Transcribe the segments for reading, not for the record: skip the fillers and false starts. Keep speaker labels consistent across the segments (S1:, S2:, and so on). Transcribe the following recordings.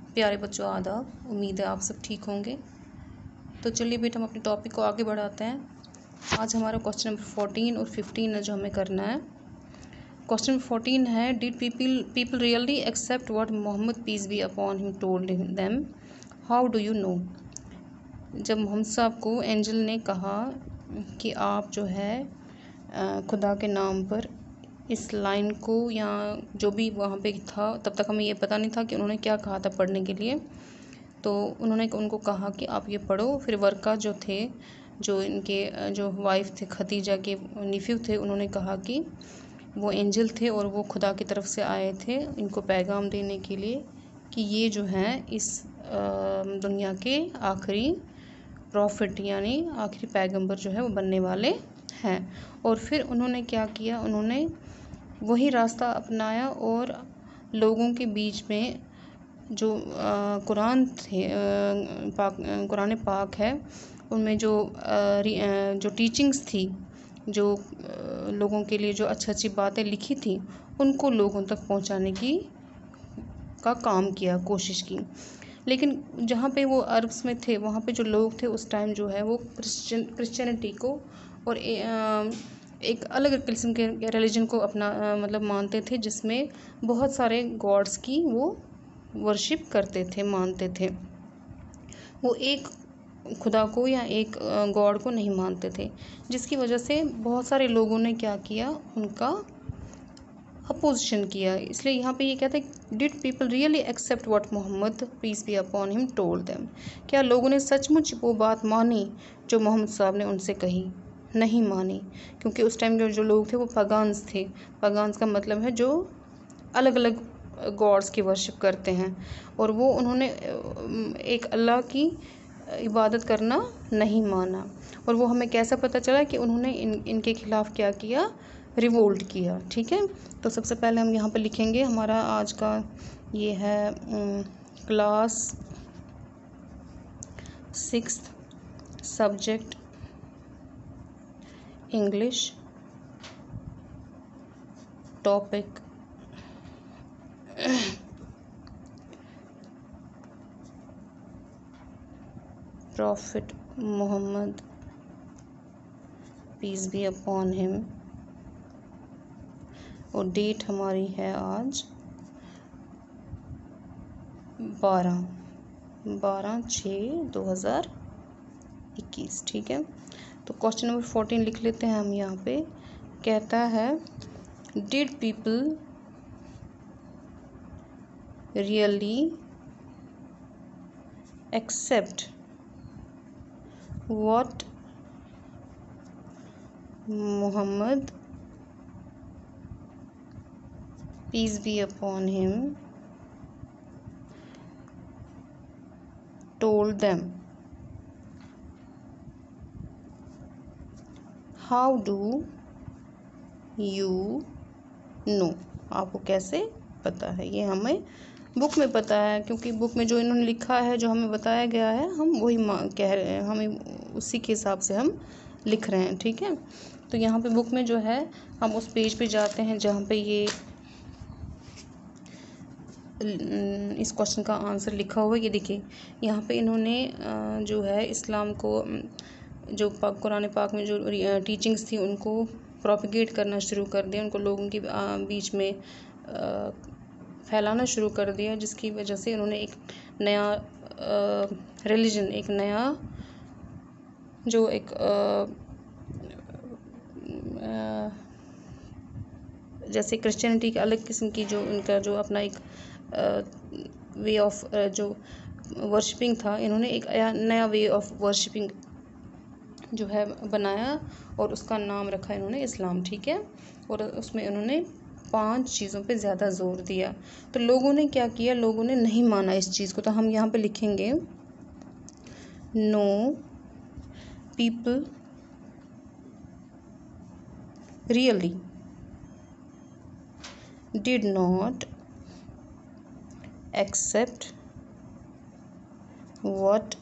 S1: प्यारे बच्चों आदाब। उम्मीद है आप सब ठीक होंगे। तो चलिए बेटा हम अपने टॉपिक को आगे बढ़ाते हैं। आज हमारा क्वेश्चन नंबर 14 और 15 है जो हमें करना है। क्वेश्चन नंबर 14 है, did people really accept what Muhammad peace be upon him told them, how do you know. जब मोहम्मद साहब को एंजल ने कहा कि आप जो है खुदा के नाम पर इस लाइन को या जो भी वहाँ पे था, तब तक हमें ये पता नहीं था कि उन्होंने क्या कहा था पढ़ने के लिए। तो उन्होंने उनको कहा कि आप ये पढ़ो। फिर वर्का जो थे, जो इनके जो वाइफ थे, खदीजा के निफ्यू थे, उन्होंने कहा कि वो एंजल थे और वो खुदा की तरफ से आए थे इनको पैगाम देने के लिए कि ये जो हैं इस दुनिया के आखिरी प्रॉफिट यानी आखिरी पैगंबर जो है वो बनने वाले हैं। और फिर उन्होंने क्या किया, उन्होंने वही रास्ता अपनाया और लोगों के बीच में जो कुरान थे, कुरान पाक है, उनमें जो टीचिंग्स थी, जो लोगों के लिए जो अच्छी बातें लिखी थी, उनको लोगों तक पहुंचाने का काम किया, कोशिश की। लेकिन जहाँ पे वो अरब्स में थे, वहाँ पे जो लोग थे उस टाइम जो है वो क्रिश्चियनिटी को और एक अलग किस्म के रिलीजन को अपना मतलब मानते थे, जिसमें बहुत सारे गॉड्स की वो वर्शिप करते थे, मानते थे। वो एक खुदा को या एक गॉड को नहीं मानते थे, जिसकी वजह से बहुत सारे लोगों ने क्या किया, उनका अपोजिशन किया। इसलिए यहाँ पे ये कहते हैं, did people really accept what Muhammad peace be upon him told them. क्या लोगों ने सचमुच वो बात मानी जो मोहम्मद साहब ने उनसे कही? नहीं मानी, क्योंकि उस टाइम जो लोग थे वो पगान्स थे। पगान्स का मतलब है जो अलग अलग गॉड्स की वर्शिप करते हैं, और वो उन्होंने एक अल्लाह की इबादत करना नहीं माना। और वो हमें कैसा पता चला कि उन्होंने इनके खिलाफ़ क्या किया, रिवोल्ट किया। ठीक है, तो सबसे पहले हम यहाँ पर लिखेंगे, हमारा आज का ये है class 6 subject English, topic prophet Muhammad peace be upon him, और डेट हमारी है आज 12/6/2021। ठीक है, तो क्वेश्चन नंबर 14 लिख लेते हैं हम यहाँ पे। कहता है, did people really accept what Muhammad peace be upon him told them, how do you know। आपको कैसे पता है? ये हमें बुक में पता है, क्योंकि बुक में जो इन्होंने लिखा है, जो हमें बताया गया है, हम वही कह रहे हैं, हमें उसी के हिसाब से हम लिख रहे हैं। ठीक है, तो यहाँ पे बुक में जो है हम उस पेज पे जाते हैं जहाँ पे ये इस क्वेश्चन का आंसर लिखा हुआ है। ये देखिए, यहाँ पे इन्होंने जो है इस्लाम को, जो कुरान पाक में जो टीचिंग्स थी, उनको प्रोपिगेट करना शुरू कर दिया, उनको लोगों के बीच में फैलाना शुरू कर दिया, जिसकी वजह से इन्होंने एक नया रिलीजन, एक नया जो एक जैसे क्रिश्चियनिटी के अलग किस्म की जो उनका जो अपना एक वे ऑफ जो वर्शिपिंग था, इन्होंने एक नया वे ऑफ वर्शिपिंग जो है बनाया और उसका नाम रखा इन्होंने इस्लाम। ठीक है, और उसमें इन्होंने 5 चीज़ों पे ज़्यादा जोर दिया। तो लोगों ने क्या किया, लोगों ने नहीं माना इस चीज़ को। तो हम यहाँ पे लिखेंगे, no people really did not accept what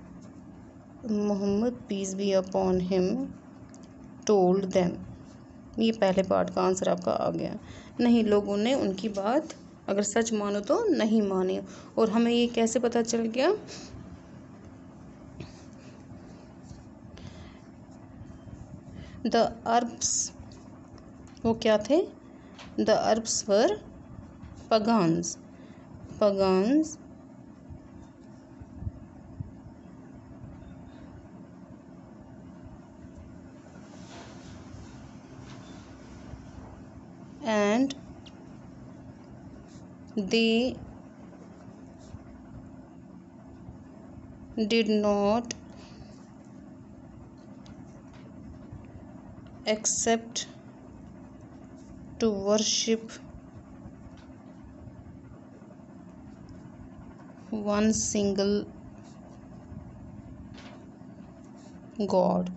S1: Muhammad peace be upon him told them। ये पहले पार्ट का आंसर आपका आ गया। नहीं, लोगों ने उनकी बात अगर सच मानो तो नहीं मानी। और हमें ये कैसे पता चल गया? द अरब्स, वो क्या थे? The Arabs were pagans. Pagans and they did not accept to worship one single God.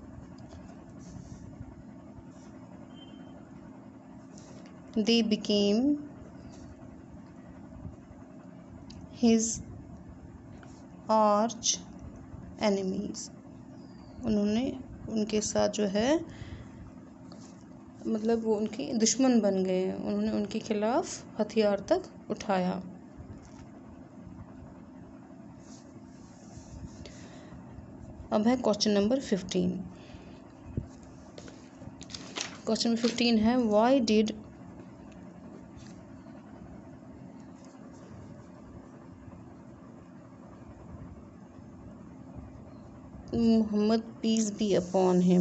S1: They became his arch enemies. उन्होंने उनके साथ जो है मतलब वो उनके दुश्मन बन गए। उन्होंने उनके खिलाफ हथियार तक उठाया। अब है क्वेश्चन नंबर 15। क्वेश्चन नंबर 15 है, why did Muhammad peace be upon him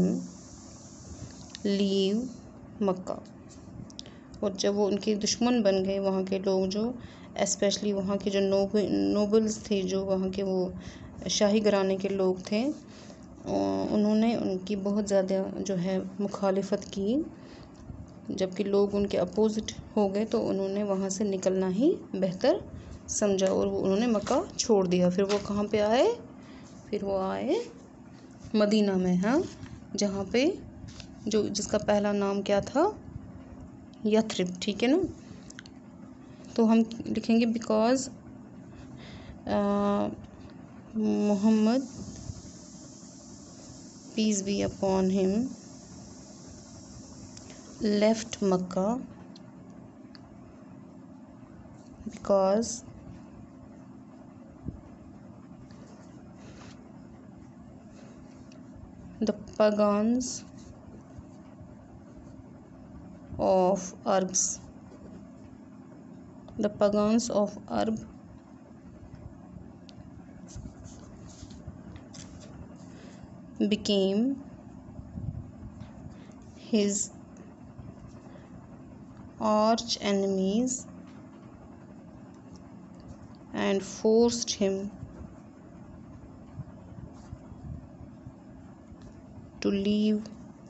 S1: leave Mecca. और जब वो उनके दुश्मन बन गए वहाँ के लोग, जो स्पेशली वहाँ के जो नोबल्स थे, जो वहाँ के वो शाही घराने के लोग थे, उन्होंने उनकी बहुत ज़्यादा जो है मुखालिफत की। जबकि लोग उनके अपोजिट हो गए तो उन्होंने वहाँ से निकलना ही बेहतर समझा और वो उन्होंने मक्का छोड़ दिया। फिर वो कहाँ पे आए? फिर वो आए मदीना में, हाँ, जहाँ पे जिसका पहला नाम क्या था? यथरिब। ठीक है ना? तो हम लिखेंगे because Muhammad peace be upon him left Mecca because the pagans of Arab became his arch enemies and forced him to leave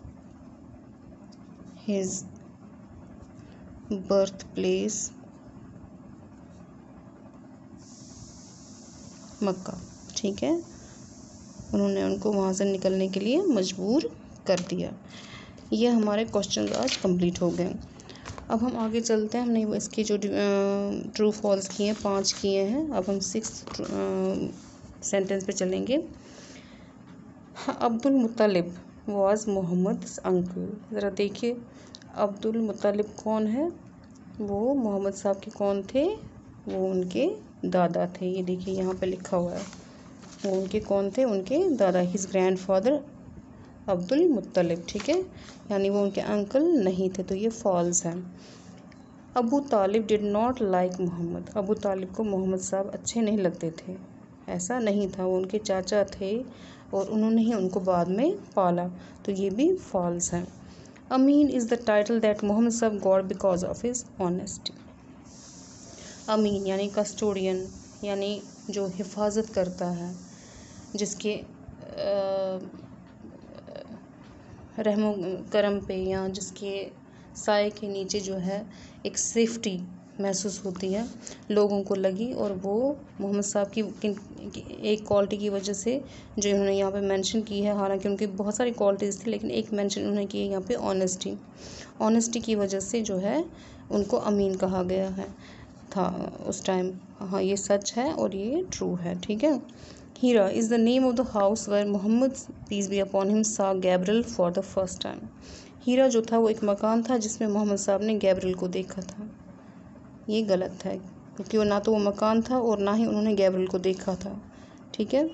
S1: his birthplace Mecca. ठीक है, उन्होंने उनको वहाँ से निकलने के लिए मजबूर कर दिया। ये हमारे क्वेश्चन आज कंप्लीट हो गए। अब हम आगे चलते हैं। हमने इसके जो ट्रू फॉल्स किए हैं 5 किए हैं। अब हम 6th सेंटेंस पे चलेंगे। Abdul Muttalib was Muhammad's uncle. ज़रा देखिए, अब्दुल मुत्तलिब कौन है? वो मोहम्मद साहब के कौन थे? वो उनके दादा थे। ये देखिए यहाँ पे लिखा हुआ है, वो उनके कौन थे? उनके दादा, हिज ग्रैंडफादर अब्दुल मुत्तलिब। ठीक है, यानी वो उनके अंकल नहीं थे, तो ये फॉल्स है। Abu Talib did not like Muhammad. Abu Talib को मोहम्मद साहब अच्छे नहीं लगते थे, ऐसा नहीं था, वो उनके चाचा थे और उन्होंने ही उनको बाद में पाला, तो ये भी फॉल्स है। Amin is the title that Muhammad साहब got because of his honesty. Amin यानी कस्टोडियन, यानी जो हिफाजत करता है, जिसके रहमो करम पे या जिसके साए के नीचे जो है एक सेफ्टी महसूस होती है, लोगों को लगी। और वो मोहम्मद साहब की एक क्वालिटी की वजह से जो इन्होंने यहाँ पे मेंशन की है, हालांकि उनकी बहुत सारी क्वालिटीज़ थी लेकिन एक मेंशन उन्होंने की है यहाँ पे ऑनेस्टी की वजह से जो है उनको अमीन कहा गया है था उस टाइम। हाँ, ये सच है और ये ट्रू है। ठीक है। हीरा is the name of the house where Muhammad, peace be upon him, saw Gabriel for the first time. हीरा जो था वो एक मकान था जिसमें मोहम्मद साहब ने गैब्रियल को देखा था। ये गलत है क्योंकि वो ना तो वो मकान था और ना ही उन्होंने गैब्रियल को देखा था। ठीक है,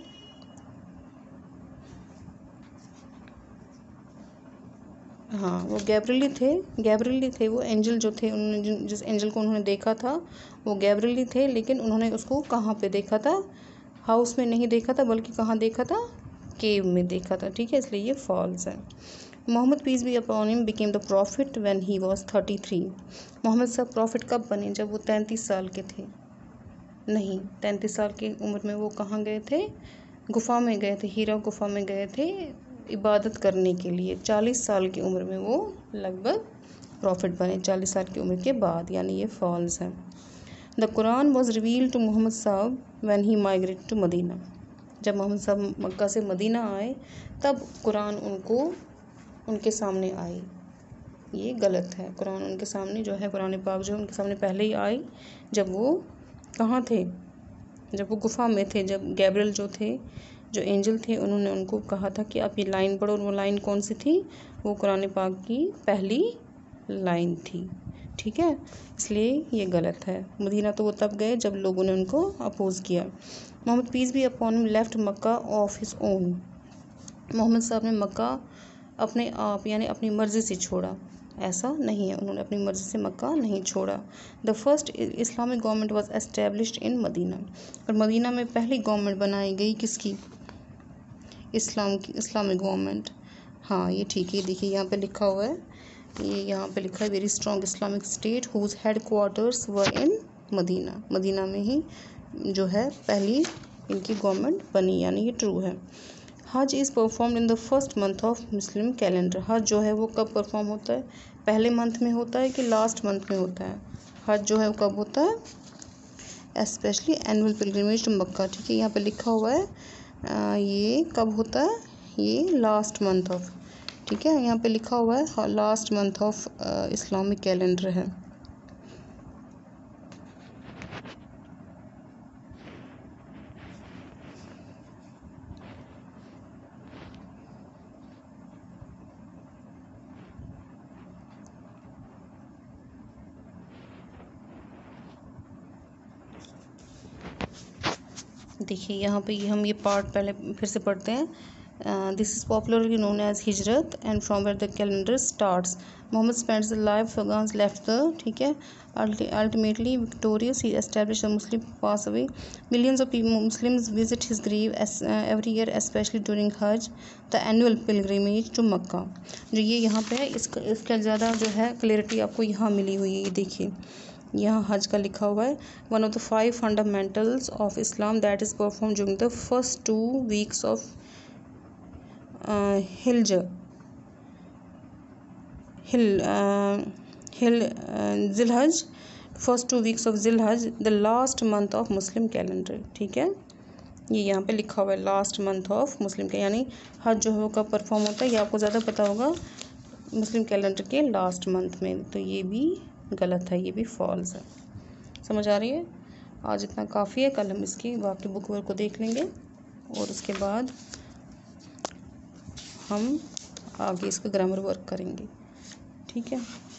S1: हाँ वो गैब्रियल ही थे वो एंजल जो थे, उन्होंने जिस एंजल को उन्होंने देखा था वो गैब्रियल ही थे, लेकिन उन्होंने उसको कहाँ पे देखा था? हाउस में नहीं देखा था, बल्कि कहाँ देखा था? केव में देखा था। ठीक है, इसलिए ये फॉल्स है। Muhammad peace be upon him became the prophet when he was 33। Muhammad साहब प्रॉफिट कब बने? जब वो 33 साल के थे। नहीं, 33 साल की उम्र में वो कहाँ गए थे? गुफा में गए थे, हीरा गुफा में गए थे इबादत करने के लिए। 40 साल की उम्र में वो लगभग प्रॉफिट बने, 40 साल की उम्र के बाद, यानी ये फॉल्स है। The Quran was reveal to Muhammad साहब when he migrate to Medina. जब मोहम्मद साहब मक्का से मदीना आए तब कुरान उनके सामने आई। ये गलत है। कुरान उनके सामने जो है, कुरान पाक जो है उनके सामने पहले ही आई जब वो कहाँ थे? जब वो गुफा में थे। जब गैब्रियल जो थे, जो एंजल थे, उन्होंने उनको कहा था कि आप ये लाइन पढ़ो, और वो लाइन कौन सी थी? वो कुरान पाक की पहली लाइन थी। ठीक है, इसलिए ये गलत है। मदीना तो वो तब गए जब लोगों ने उनको अपोज किया। Muhammad peace be upon him left Mecca of his own. Muhammad साहब ने मक्का अपने आप यानी अपनी मर्ज़ी से छोड़ा, ऐसा नहीं है, उन्होंने अपनी मर्ज़ी से मक्का नहीं छोड़ा। The first Islamic government was established in Medina. और मदीना में पहली गवर्नमेंट बनाई गई किसकी? Islamic government. हाँ ये ठीक है, देखिए यहाँ पे लिखा हुआ है, ये यहाँ पे लिखा है very strong Islamic state whose headquarters were in Medina. Medina में ही जो है पहली इनकी गवर्नमेंट बनी, यानी ये ट्रू है। Hajj is perform in the first month of Muslim calendar. Hajj जो है वो कब परफॉर्म होता है? पहले मंथ में होता है कि लास्ट मंथ में होता है? हज जो है वो कब होता है? Especially annual pilgrimage to Mecca. ठीक है, यहाँ पे लिखा हुआ है ये कब होता है? ये लास्ट मंथ ऑफ, ठीक है, यहाँ पे लिखा हुआ है last month of Islamic calendar है। देखिए यहाँ पे हम ये पार्ट पहले फिर से पढ़ते हैं। This is popularly known as hijrat and from where the calendar starts. Muhammad spends the life against left the, ठीक है, ultimately victorious he established a Muslim pass away. Millions of Muslims visit his grave every year specially during Hajj the annual pilgrimage to Mecca. जो ये यहाँ पे है इसका ज़्यादा जो है क्लियरिटी आपको यहाँ मिली हुई है। ये देखिए यहाँ हज का लिखा हुआ है, one of the 5 fundamentals of Islam that is perform during the first 2 weeks of Zilhaj, first 2 weeks of Zilhaj, the last month of Muslim calendar. ठीक है, ये यहाँ पे लिखा हुआ है लास्ट मंथ ऑफ मुस्लिम के, यानी हज जो है वो कब परफॉर्म होता है ये आपको ज़्यादा पता होगा, मुस्लिम कैलेंडर के लास्ट मंथ में। तो ये भी गलत है, ये भी फॉल्स है। समझ आ रही है? आज इतना काफ़ी है, कल हम इसकी बाकी बुक वर्क को देख लेंगे और उसके बाद हम आगे इसका ग्रामर वर्क करेंगे। ठीक है।